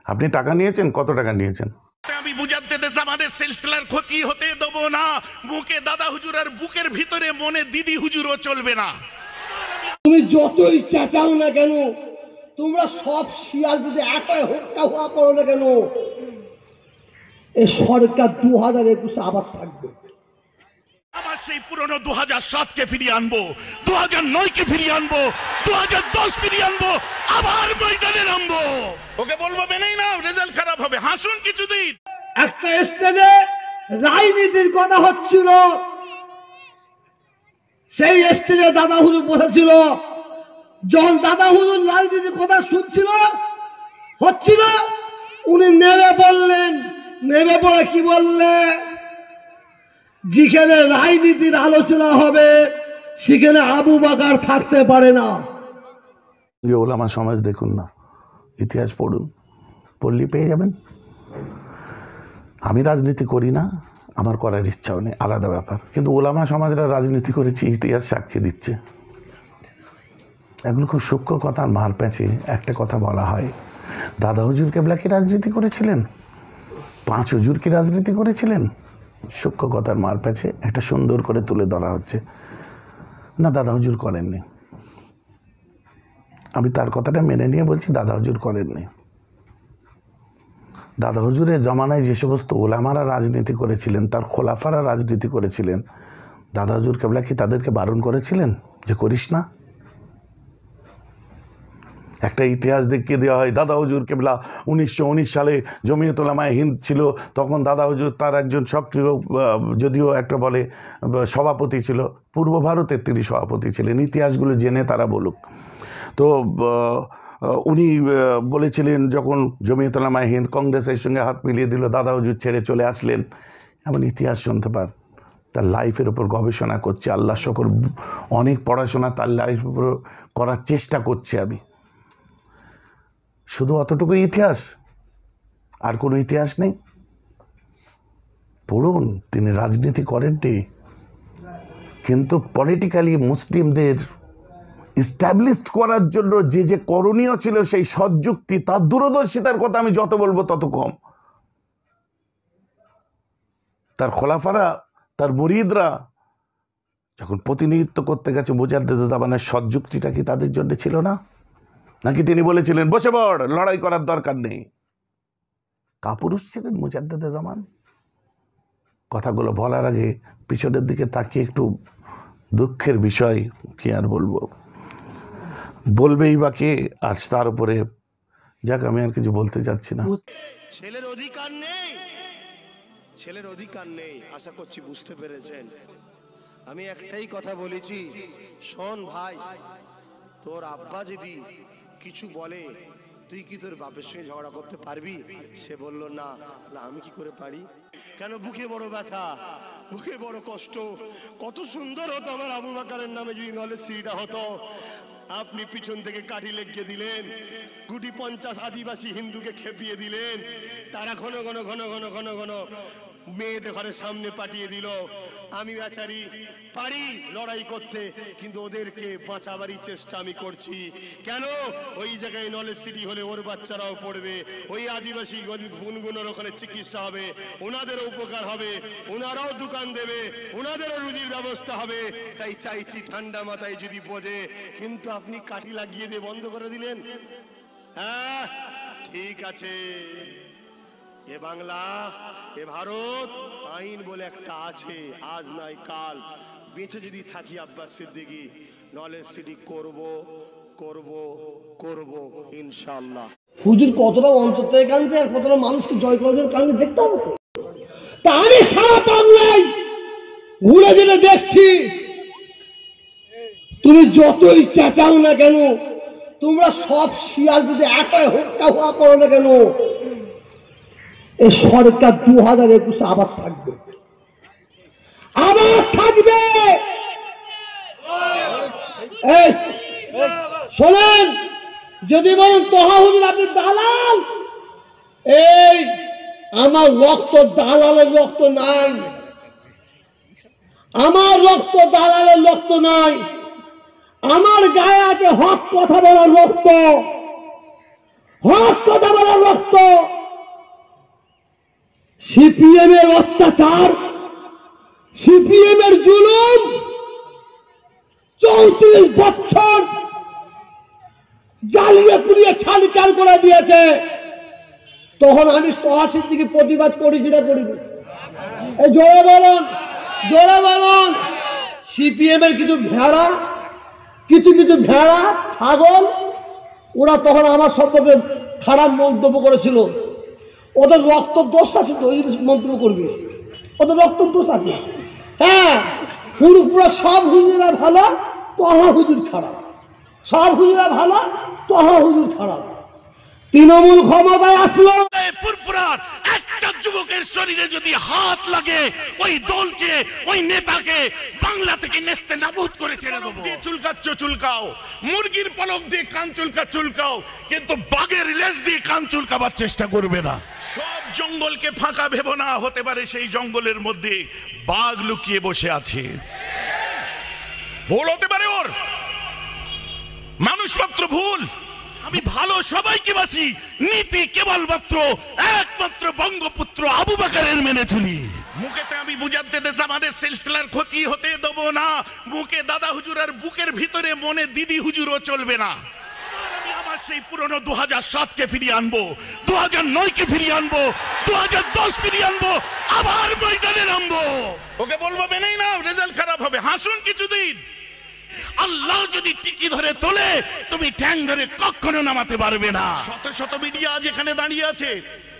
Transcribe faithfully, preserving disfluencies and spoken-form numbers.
আপনি টাকা নিয়েছেন? কত টাকা নিয়েছেন? আমি বুঝাতে দেশ আমাদের সিলসিলার ক্ষতি হতে দেব না। মুখে দাদা হুজুর আর বুকের ভিতরে মনে দিদি হুজুরও চলবে না। তুমি যতই চেঁচাও না কেন, তোমরা সব শিয়াল যদি একাই হত্যা হওয়া করো না কেন, এই সরকার দু হাজার একুশে আবার থাকবে। আমার সেই পুরনো দু হাজার সাতকে ফিরিয়ে আনবো, দু হাজার নয়কে ফিরিয়ে আনবো, দু হাজার দশ ফিরিয়ে আনবো, আবার ময়দানে নামবো। ওকে বলবো মেনেই নাও, রেজাল্ট খারাপ হবে, হাসুন কিছুদিন। একটা স্টেজে রাজনীতির কথা হচ্ছিল, সেই স্টেজে দাদা হুজুর বসেছিল। যখন দাদা হুজুর রাজনীতির কথা শুনছিল হচ্ছিল, উনি নেমে বললেন, নেমে পড়ে কি বললে, যেখানে রাজনীতির আলোচনা হবে সেখানে আবু বকর থাকতে পারে না। ওলামা সমাজ দেখুন না, ইতিহাস পড়ুন, পড়লে পেয়ে যাবেন। আমি রাজনীতি করি না, আমার করার ইচ্ছাও নেই, আলাদা ব্যাপার। কিন্তু ওলামা সমাজরা রাজনীতি করেছে, ইতিহাস সাক্ষী দিচ্ছে। এগুলো খুব সূক্ষ্ম কথার মার প্যাঁচে একটা কথা বলা হয়। দাদা হুজুর কেবলা কি রাজনীতি করেছিলেন? পাঁচ হুজুর কি রাজনীতি করেছিলেন? সূক্ষ্ম কথার মার প্যাঁচে একটা সুন্দর করে তুলে ধরা হচ্ছে। না, দাদা হুজুর করেননি। আমি তার কথাটা মেনে নিয়ে বলছি, দাদা হুজুর করেননি। দাদা হুজুরের জমানায় যে সমস্ত ওলামারা রাজনীতি করেছিলেন, তার খোলাফারা রাজনীতি করেছিলেন, দাদা হুজুর কেবলা কি তাদেরকে বারণ করেছিলেন যে করিস না? একটা ইতিহাস দেখিয়ে দেওয়া হয়, দাদা হুজুর কেবলা উনিশশো উনিশ সালে জমিয়ত উলামায়ে হিন্দ ছিল, তখন দাদা হুজুর তার একজন সক্রিয়, যদিও একটা বলে সভাপতি ছিল, পূর্ব ভারতের তিনি সভাপতি ছিলেন। ইতিহাসগুলো জেনে তারা বলুক। তো উনি বলেছিলেন, যখন জমিয়ত উলামায়ে হিন্দ কংগ্রেসের সঙ্গে হাত মিলিয়ে দিল, দাদা হুজুর ছেড়ে চলে আসলেন। এমন ইতিহাস শুনতে পার। তার লাইফের উপর গবেষণা করছে, আল্লাহ শকর অনেক পড়াশোনা তার লাইফের উপর করার চেষ্টা করছে আমি। শুধু অতটুকু ইতিহাস, আর কোনো ইতিহাস নেই? পড়ুন, তিনি রাজনীতি করেননি, কিন্তু পলিটিক্যালি মুসলিমদের ইস্টাবলিশ করার জন্য যে যে করণীয় ছিল, সেই সৎযুক্তি, তার দূরদর্শিতার কথা আমি যত বলবো তত কম। তার খোলাফারা, তার মুরিদরা যখন প্রতিনিধিত্ব করতে গেছে মুজাদ্দেদ জামানের, সৎযুক্তিটা কি তাদের জন্য ছিল না? নাকি তিনি বলেছিলেন বসে পড়, লড়াই করার দরকার নেই? কাপুরুষ ছিলেন মুজাদ্দেদ জামান। কথাগুলো বলার আগে পিছনের দিকে তাকিয়ে একটু দুঃখের বিষয়, কি আর বলবো, বলবেই বা কে? আজ তার উপরে যাক, আমি আর কিছু বলতে চাচ্ছি না। ছেলের অধিকার নেই, ছেলের অধিকার নেই, আশা করছি বুঝতে পেরেছেন। আমি একটাই কথা বলেছি, শোন ভাই, তোর আব্বা যদি কিছু বলে, তুই কি তোর বাপের সঙ্গে ঝগড়া করতে পারবি? সে বলল না। তাহলে আমি কি করে পারি? কেন? বুকে বড় ব্যথা, বুকে বড় কষ্ট। কত সুন্দর হতো আমার আবু বকরের নামে যদি নলেজ সিটা হতো। আপনি পিছন থেকে কাঠি লেগিয়ে দিলেন, গুটি পঞ্চাশ আদিবাসী হিন্দুকে খেপিয়ে দিলেন, তারা ঘন ঘন ঘন ঘন ঘন ঘন মেয়েদের ঘরের সামনে পাঠিয়ে দিল। আমি বেচারি পারি লড়াই করতে, কিন্তু ওদেরকে বাঁচাবারই চেষ্টা আমি করছি। কেন? ওই জায়গায় নলেজ সিটি হলে ওর বাচ্চারাও পড়বে, ওই আদিবাসী গুনগুনোর ওখানে চিকিৎসা হবে, ওনাদেরও উপকার হবে, ওনারাও দোকান দেবে, ওনাদেরও রুজির ব্যবস্থা হবে। তাই চাইছি ঠান্ডা মাথায় যদি বোঝে। কিন্তু আপনি কাঠি লাগিয়ে দিয়ে বন্ধ করে দিলেন। হ্যাঁ ঠিক আছে, এ বাংলা, এ ভারত, আইন বলে একটা আছে, আজ নাই কাল। বেঁচে যদি থাকি আব্বাস সিদ্দিকী, নলেজ সিটি করব করব করব ইনশাআল্লাহ। হুজুর কতটা অন্তর থেকে কাঁদছে আর কতটা মানুষকে জয় করার কাঁদছে দেখতে হবে তো। তা আমি সারা বাংলায় ঘুরে ঘুরে দেখছি, তুমি যতই চেঁচাও না কেন, তোমরা সব শিয়াল যদি একাই হত্যা হওয়া করো না কেন, এই সরকার দু হাজার একুশে আবার থাকবে, আবার থাকবে। শোনেন, যদি বলেন তোহা হুজুর আপনি দালাল, এই আমার রক্ত দালালের রক্ত নাই, আমার রক্ত দালালের রক্ত নাই, আমার গায়ে আছে হক কথা বলার রক্ত, হক কথা বলার রক্ত। সিপিএম এর অত্যাচার, সিপিএম এর জুলুম, চৌত্রিশ বছর জ্বালিয়ে পুড়িয়ে ছাড়কার করে দিয়েছে। তখন আমি তহাসির দিকে প্রতিবাদ করেছি না করিনি? এই জোরে বলুন, জোরে বলুন। সিপিএম এর কিছু ভেড়া, কিছু কিছু ভেড়া ছাগল, ওরা তখন আমার সম্পর্কে খারাপ মন্তব্য করেছিল। ওদের রক্ত দোষ আছে তো, মন্তব্য করবে, ওদের রক্ত দোষ আছে। হ্যাঁ, পুরোপুরা সব হুজুরা ভালো, তহা হুজুর খারাপ। সব হুজুরা ভালো, তহা হুজুর খারাপ। তৃণমূল ক্ষমতায় আসলো, ফুরফুরার একটা যুবকের শরীরে যদি হাত লাগে, ওই দলকে, ওই নেতাকে বাংলা থেকে নেস্তে নাবুদ করে ছেড়ে দেবো। চুলকাচ্ছ চুলকাও, মুরগির পলক দিয়ে কান চুলকা চুলকাও, কিন্তু বাঘের লেজ দিয়ে কান চুলকাবার চেষ্টা করবে না। সব জঙ্গলকে ফাঁকা ভেবো না, হতে পারে সেই জঙ্গলের মধ্যে বাঘ লুকিয়ে বসে আছে। ভুল হতে পারে ওর, মানুষ মাত্র ভুল। আমি ভালো সবাইকে বাসি, নীতি কেবলমাত্র একমাত্র বঙ্গপুত্র আবু বকরের মেনে চলি। মুখেতে আমি বুঝাতে দেশ আমাদের সিলসিলার ক্ষতি হতে দেব না। মুখে দাদা হুজুর আর বুকের ভিতরে মনে দিদি হুজুরও চলবে না। আমি আমার সেই পুরনো দু হাজার সাতকে ফিরিয়ে আনবো, দু হাজার নয়কে ফিরিয়ে আনবো, দু হাজার দশ ফিরিয়ে আনবো, আবার ময়দানে নামবো। ওকে বলবো মেনেই নাও, রেজাল্ট খারাপ হবে, হাসুন কিছুদিন। আল্লাহ যদি টিকি ধরে তোলে, তুমি ঠ্যাং ধরে কখনো নামাতে পারবে না। শত শত মিডিয়া আজ এখানে দাঁড়িয়ে আছে,